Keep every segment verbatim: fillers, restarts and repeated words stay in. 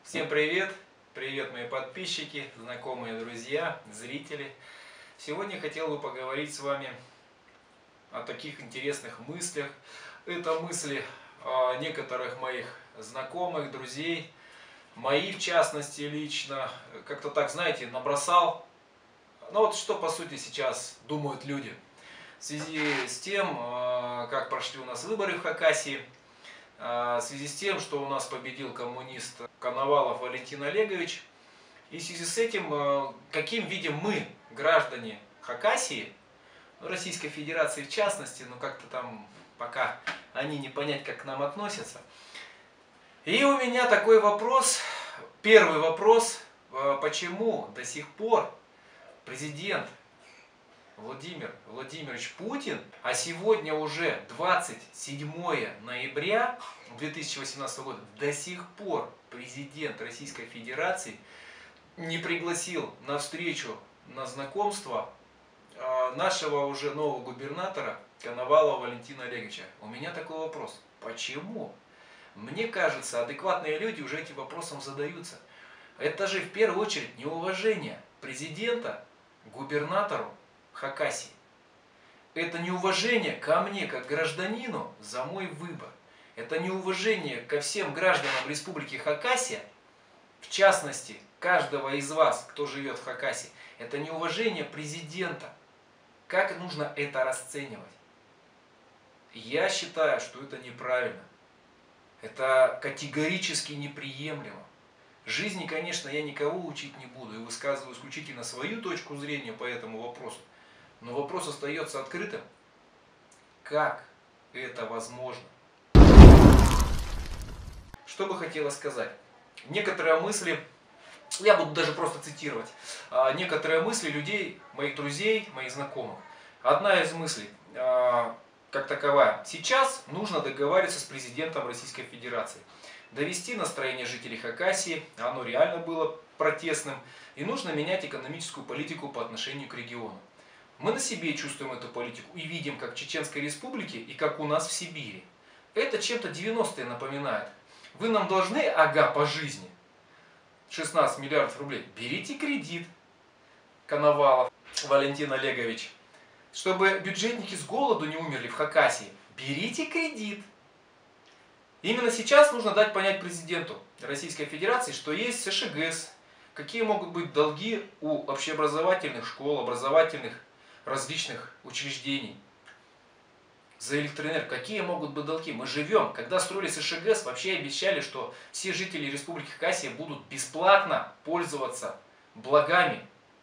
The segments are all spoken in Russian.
Всем привет! Привет, мои подписчики, знакомые, друзья, зрители. Сегодня хотел бы поговорить с вами о таких интересных мыслях. Это мысли о некоторых моих знакомых, друзей, мои в частности лично. Как-то так, знаете, набросал. Ну вот что по сути сейчас думают люди. В связи с тем, как прошли у нас выборы в Хакасии, в связи с тем, что у нас победил коммунист Коновалов Валентин Олегович, и в связи с этим, каким видим мы, граждане Хакасии, Российской Федерации в частности, но как-то там пока они не понять, как к нам относятся. И у меня такой вопрос, первый вопрос, почему до сих пор президент Владимир Владимирович Путин, а сегодня уже двадцать седьмое ноября две тысячи восемнадцатого года, до сих пор президент Российской Федерации не пригласил на встречу, на знакомство нашего уже нового губернатора Коновалова Валентина Олеговича. У меня такой вопрос. Почему? Мне кажется, адекватные люди уже этим вопросом задаются. Это же в первую очередь неуважение президента к губернатору Хакасии. Это неуважение ко мне, как гражданину, за мой выбор. Это неуважение ко всем гражданам Республики Хакасия, в частности, каждого из вас, кто живет в Хакасии. Это неуважение президента. Как нужно это расценивать? Я считаю, что это неправильно. Это категорически неприемлемо. В жизни, конечно, я никого учить не буду и высказываю исключительно свою точку зрения по этому вопросу. Но вопрос остается открытым. Как это возможно? Что бы хотела сказать? Некоторые мысли, я буду даже просто цитировать, некоторые мысли людей, моих друзей, моих знакомых. Одна из мыслей, как таковая. Сейчас нужно договариваться с президентом Российской Федерации. Довести настроение жителей Хакасии, оно реально было протестным. И нужно менять экономическую политику по отношению к региону. Мы на себе чувствуем эту политику и видим, как в Чеченской Республике и как у нас в Сибири. Это чем-то девяностые напоминает. Вы нам должны, ага, по жизни, шестнадцать миллиардов рублей. Берите кредит, Коновалов Валентин Олегович. Чтобы бюджетники с голоду не умерли в Хакасии, берите кредит. Именно сейчас нужно дать понять президенту Российской Федерации, что есть СШГС, какие могут быть долги у общеобразовательных школ, образовательных различных учреждений. За электроэнергию. Какие могут быть долги? Мы живем. Когда строили СШГС, вообще обещали, что все жители Республики Хакасия будут бесплатно пользоваться благами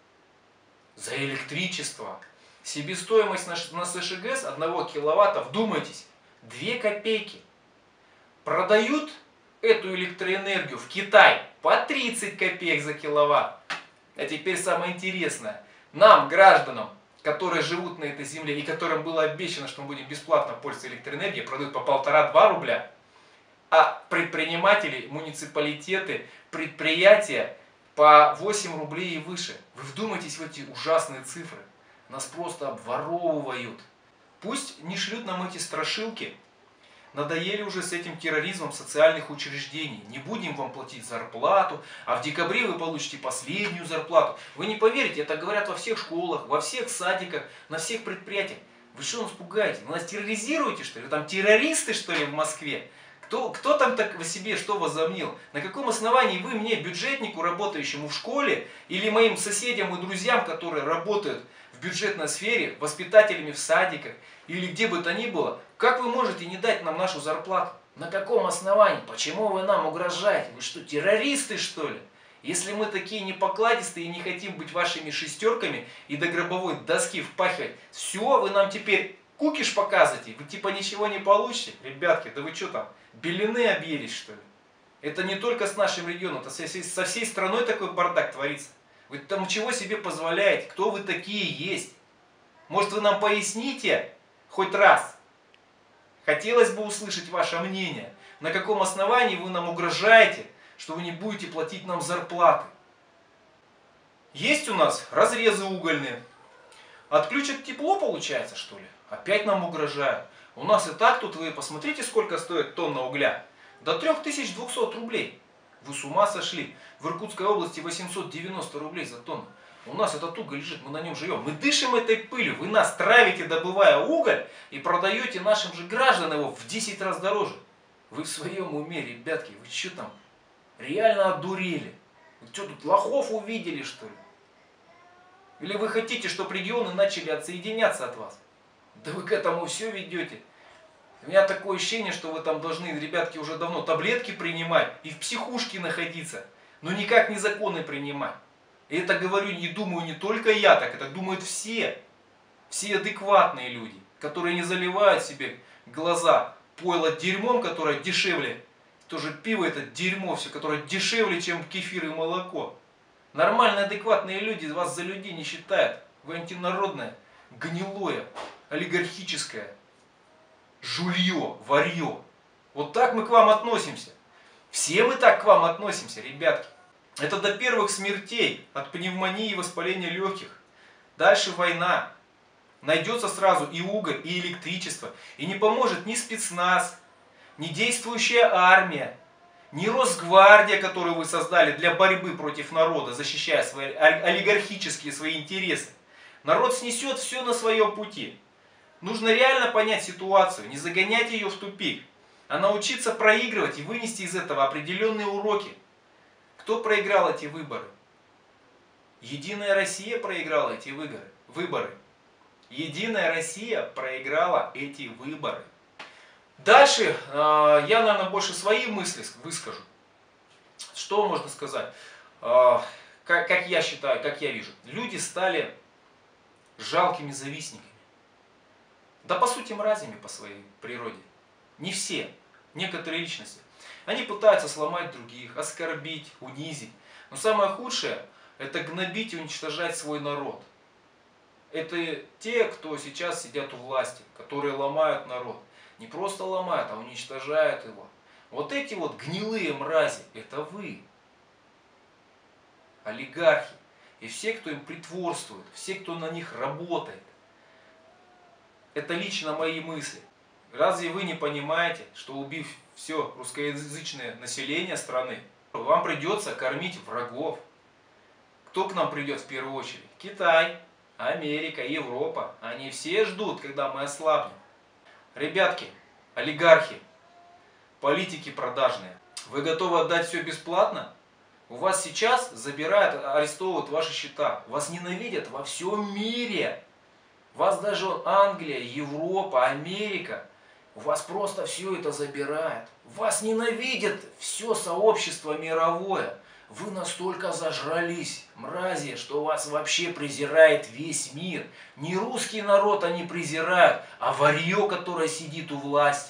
за электричество. Себестоимость на СШГС одного киловатта, вдумайтесь, две копейки. Продают эту электроэнергию в Китай по тридцать копеек за киловатт. А теперь самое интересное. Нам, гражданам, которые живут на этой земле и которым было обещано, что мы будем бесплатно пользоваться электроэнергией, продают по полтора-два рубля, а предприниматели, муниципалитеты, предприятия по восемь рублей и выше. Вы вдумайтесь в эти ужасные цифры. Нас просто обворовывают. Пусть не шлют нам эти страшилки. Надоели уже с этим терроризмом социальных учреждений. Не будем вам платить зарплату, а в декабре вы получите последнюю зарплату. Вы не поверите, это говорят во всех школах, во всех садиках, на всех предприятиях. Вы что нас пугаете? Вы нас терроризируете, что ли? Вы там террористы, что ли, в Москве? Кто, кто там так в себе что возомнил? На каком основании вы мне, бюджетнику, работающему в школе, или моим соседям и друзьям, которые работают в бюджетной сфере, воспитателями в садиках, или где бы то ни было, как вы можете не дать нам нашу зарплату? На каком основании? Почему вы нам угрожаете? Вы что, террористы, что ли? Если мы такие непокладистые и не хотим быть вашими шестерками и до гробовой доски впахивать, все, вы нам теперь кукиш показываете, вы типа ничего не получите? Ребятки, да вы что там, белины объелись, что ли? Это не только с нашим регионом, это со всей, со всей страной такой бардак творится. Вы там чего себе позволяете? Кто вы такие есть? Может, вы нам поясните хоть раз? Хотелось бы услышать ваше мнение. На каком основании вы нам угрожаете, что вы не будете платить нам зарплаты? Есть у нас разрезы угольные. Отключат тепло, получается, что ли? Опять нам угрожают. У нас и так тут, вы посмотрите, сколько стоит тонна угля. До трёх тысяч двухсот рублей. Вы с ума сошли? В Иркутской области восемьсот девяносто рублей за тонну. У нас этот уголь лежит, мы на нем живем. Мы дышим этой пылью. Вы нас травите, добывая уголь, и продаете нашим же гражданам его в десять раз дороже. Вы в своем уме, ребятки, вы что там, реально одурели? Вы что тут, лохов увидели, что ли? Или вы хотите, чтобы регионы начали отсоединяться от вас? Да вы к этому все ведете. У меня такое ощущение, что вы там должны, ребятки, уже давно таблетки принимать и в психушке находиться, но никак не законы принимать. И это говорю, не думаю не только я так, это думают все. Все адекватные люди, которые не заливают себе глаза пойло дерьмом, которое дешевле. Тоже пиво это дерьмо все, которое дешевле, чем кефир и молоко. Нормальные, адекватные люди вас за людей не считают. Вы антинародное, гнилое, олигархическое жулье, варье. Вот так мы к вам относимся. Все мы так к вам относимся, ребятки. Это до первых смертей от пневмонии и воспаления легких. Дальше война. Найдется сразу и уголь, и электричество. И не поможет ни спецназ, ни действующая армия, ни Росгвардия, которую вы создали для борьбы против народа, защищая свои олигархические свои интересы. Народ снесет все на своем пути. Нужно реально понять ситуацию, не загонять ее в тупик, а научиться проигрывать и вынести из этого определенные уроки. Кто проиграл эти выборы? Единая Россия проиграла эти выборы. Единая Россия проиграла эти выборы. Дальше э, я, наверное, больше свои мысли выскажу. Что можно сказать? Э, как, как я считаю, как я вижу. Люди стали жалкими завистниками. Да по сути мразями по своей природе. Не все, некоторые личности. Они пытаются сломать других, оскорбить, унизить. Но самое худшее – это гнобить и уничтожать свой народ. Это те, кто сейчас сидят у власти, которые ломают народ. Не просто ломают, а уничтожают его. Вот эти вот гнилые мрази – это вы. Олигархи. И все, кто им притворствует, все, кто на них работает. Это лично мои мысли. Разве вы не понимаете, что убив все русскоязычное население страны, вам придется кормить врагов? Кто к нам придет в первую очередь? Китай, Америка, Европа. Они все ждут, когда мы ослабнем. Ребятки, олигархи, политики продажные, вы готовы отдать все бесплатно? У вас сейчас забирают, арестовывают ваши счета. Вас ненавидят во всем мире. Вас даже Англия, Европа, Америка, у вас просто все это забирает. Вас ненавидит все сообщество мировое. Вы настолько зажрались, мрази, что вас вообще презирает весь мир. Не русский народ они презирают, а варье, которое сидит у власти.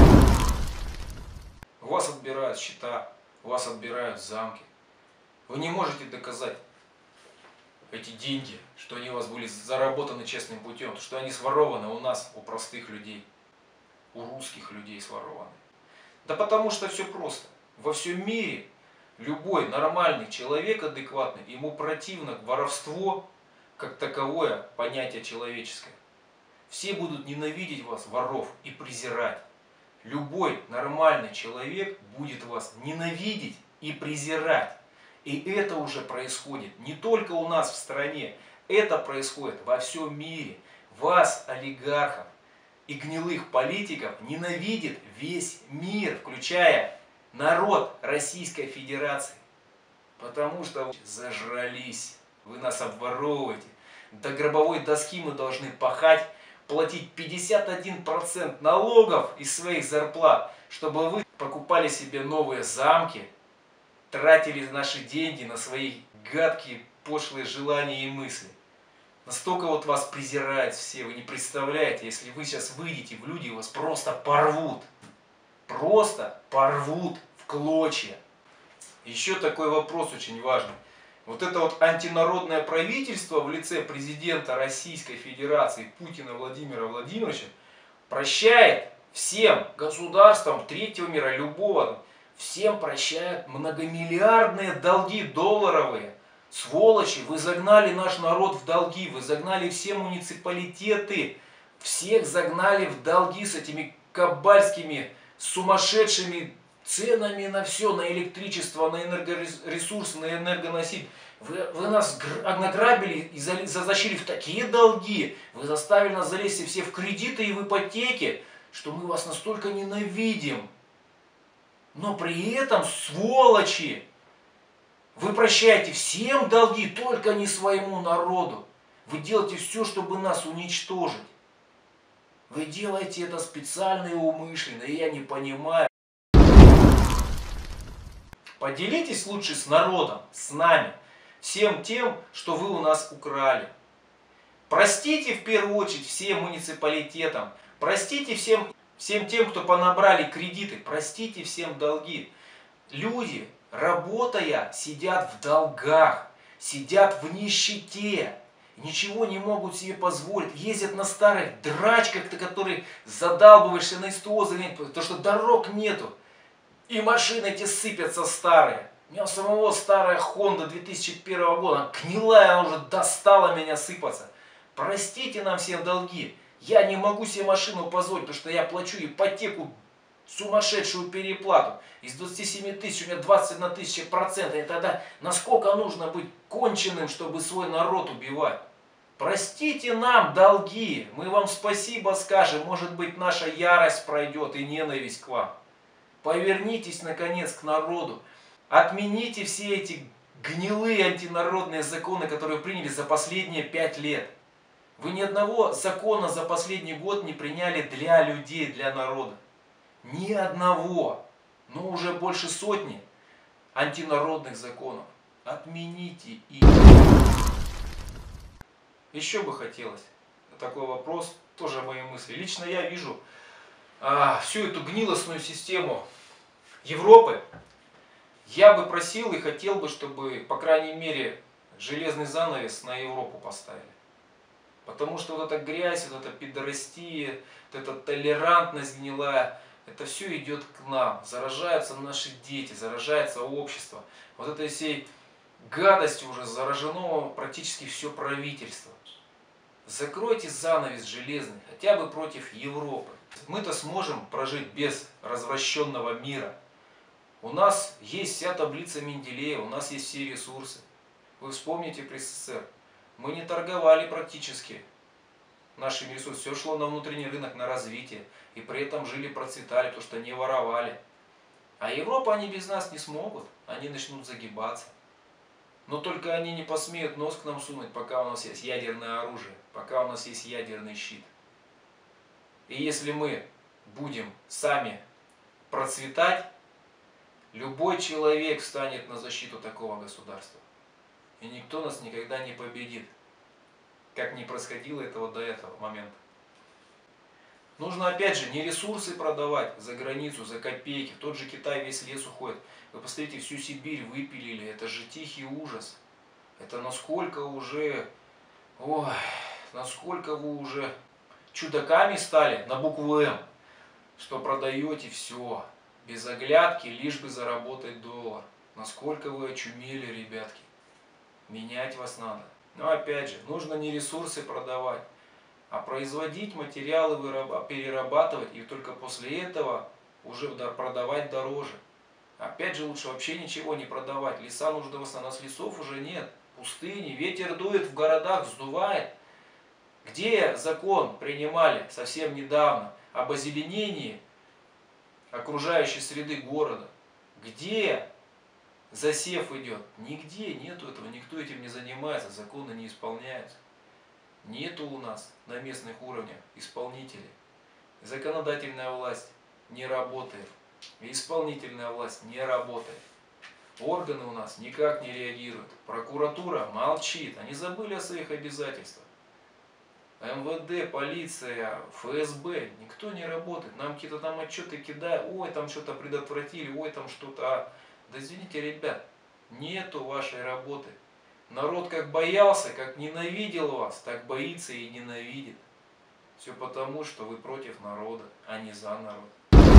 У вас отбирают счета, у вас отбирают замки. Вы не можете доказать эти деньги, что они у вас были заработаны честным путем, что они сворованы у нас, у простых людей, у русских людей сворованы. Да потому что все просто. Во всем мире любой нормальный человек адекватный, ему противно воровство как таковое понятие человеческое. Все будут ненавидеть вас, воров, и презирать. Любой нормальный человек будет вас ненавидеть и презирать. И это уже происходит не только у нас в стране, это происходит во всем мире. Вас, олигархов и гнилых политиков, ненавидит весь мир, включая народ Российской Федерации. Потому что вы зажрались, вы нас обворовываете. До гробовой доски мы должны пахать, платить пятьдесят один процент налогов из своих зарплат, чтобы вы покупали себе новые замки, тратили наши деньги на свои гадкие, пошлые желания и мысли. Настолько вот вас презирают все, вы не представляете, если вы сейчас выйдете в люди, вас просто порвут. Просто порвут в клочья. Еще такой вопрос очень важный. Вот это вот антинародное правительство в лице президента Российской Федерации Путина Владимира Владимировича прощает всем государствам третьего мира, любого, всем прощает многомиллиардные долги долларовые. Сволочи, вы загнали наш народ в долги, вы загнали все муниципалитеты, всех загнали в долги с этими кабальскими, сумасшедшими ценами на все, на электричество, на энергоресурсы, на энергоноситель. Вы, вы нас награбили и затащили в такие долги, вы заставили нас залезть все в кредиты и в ипотеки, что мы вас настолько ненавидим. Но при этом, сволочи, вы прощаете всем долги, только не своему народу. Вы делаете все, чтобы нас уничтожить. Вы делаете это специально и умышленно, и я не понимаю. Поделитесь лучше с народом, с нами, всем тем, что вы у нас украли. Простите в первую очередь всем муниципалитетам, простите всем, всем тем, кто понабрали кредиты, простите всем долги. Люди, работая, сидят в долгах, сидят в нищете. Ничего не могут себе позволить, ездят на старых драчках, которые задалбываешься на СТО занять, потому что дорог нету. И машины эти сыпятся старые. У меня у самого старая Honda две тысячи первого года, она гнилая, она уже достала меня сыпаться. Простите нам всем долги. Я не могу себе машину позволить, потому что я плачу ипотеку, сумасшедшую переплату. Из двадцати семи тысяч у меня двадцать одна тысяча процентов. И тогда насколько нужно быть конченым, чтобы свой народ убивать? Простите нам долги, мы вам спасибо скажем, может быть наша ярость пройдет и ненависть к вам. Повернитесь наконец к народу, отмените все эти гнилые антинародные законы, которые приняли за последние пять лет. Вы ни одного закона за последний год не приняли для людей, для народа. Ни одного, но уже больше сотни антинародных законов. Отмените их. Еще бы хотелось, такой вопрос, тоже мои мысли. Лично я вижу а, всю эту гнилостную систему Европы. Я бы просил и хотел бы, чтобы, по крайней мере, железный занавес на Европу поставили. Потому что вот эта грязь, вот эта пидорастия, вот эта толерантность гнилая, это все идет к нам. Заражаются наши дети, заражается общество. Вот этой всей гадостью уже заражено практически все правительство. Закройте занавес железный, хотя бы против Европы. Мы-то сможем прожить без развращенного мира. У нас есть вся таблица Менделеева, у нас есть все ресурсы. Вы вспомните при СССР. Мы не торговали практически нашими ресурсами. Все шло на внутренний рынок, на развитие. И при этом жили, процветали, потому что не воровали. А Европа они без нас не смогут. Они начнут загибаться. Но только они не посмеют нос к нам сунуть, пока у нас есть ядерное оружие, пока у нас есть ядерный щит. И если мы будем сами процветать, любой человек встанет на защиту такого государства. И никто нас никогда не победит, как не происходило этого до этого момента. Нужно опять же не ресурсы продавать за границу, за копейки. В тот же Китай весь лес уходит. Вы посмотрите, всю Сибирь выпилили. Это же тихий ужас. Это насколько уже... Ой, насколько вы уже чудаками стали на букву М, что продаете все без оглядки, лишь бы заработать доллар. Насколько вы очумели, ребятки. Менять вас надо. Но опять же, нужно не ресурсы продавать, а производить материалы, перерабатывать и только после этого уже продавать дороже. Опять же, лучше вообще ничего не продавать. Леса нужно восстановить. У нас лесов уже нет. Пустыни. Ветер дует в городах, сдувает. Где закон принимали совсем недавно об озеленении окружающей среды города? Где засев идет? Нигде нету этого. Никто этим не занимается. Законы не исполняются. Нету у нас на местных уровнях исполнителей. Законодательная власть не работает. И исполнительная власть не работает. Органы у нас никак не реагируют. Прокуратура молчит. Они забыли о своих обязательствах. эм вэ дэ, полиция, эф эс бэ. Никто не работает. Нам какие-то там отчеты кидают. Ой, там что-то предотвратили. Ой, там что-то... Да извините, ребят. Нету вашей работы. Народ как боялся, как ненавидел вас, так боится и ненавидит. Все потому, что вы против народа, а не за народ.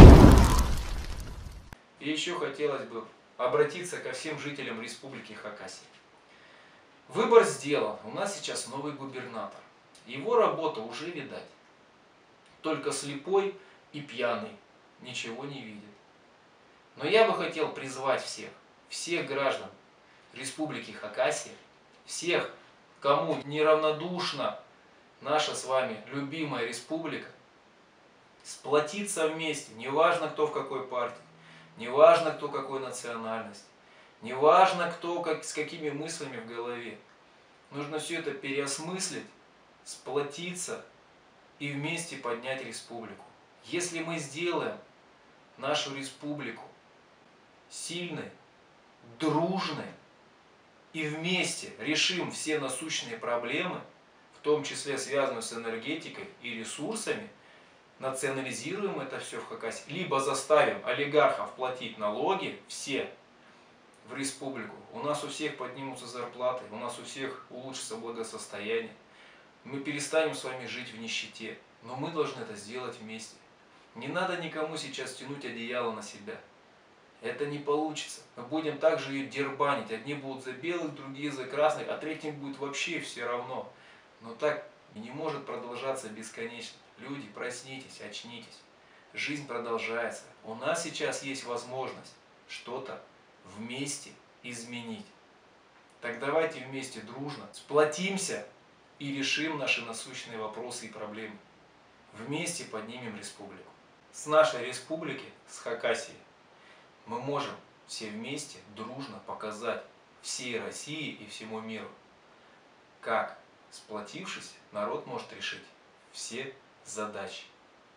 И еще хотелось бы обратиться ко всем жителям Республики Хакасия. Выбор сделан. У нас сейчас новый губернатор. Его работа уже видать. Только слепой и пьяный ничего не видит. Но я бы хотел призвать всех, всех граждан Республики Хакасия, всех, кому неравнодушна наша с вами любимая республика, сплотиться вместе, неважно кто в какой партии, неважно кто какой национальности, неважно кто как, с какими мыслями в голове. Нужно все это переосмыслить, сплотиться и вместе поднять республику. Если мы сделаем нашу республику сильной, дружной и вместе решим все насущные проблемы, в том числе связанные с энергетикой и ресурсами, национализируем это все в Хакасии, либо заставим олигархов платить налоги все в республику, у нас у всех поднимутся зарплаты, у нас у всех улучшится благосостояние, мы перестанем с вами жить в нищете, но мы должны это сделать вместе. Не надо никому сейчас тянуть одеяло на себя. Это не получится. Мы будем также ее дербанить. Одни будут за белых, другие за красных, а третьим будет вообще все равно. Но так не может продолжаться бесконечно. Люди, проснитесь, очнитесь. Жизнь продолжается. У нас сейчас есть возможность что-то вместе изменить. Так давайте вместе дружно сплотимся и решим наши насущные вопросы и проблемы. Вместе поднимем республику. С нашей республики, с Хакасии, мы можем все вместе дружно показать всей России и всему миру, как, сплотившись, народ может решить все задачи.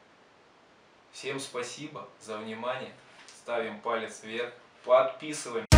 Всем спасибо за внимание. Ставим палец вверх, подписываемся.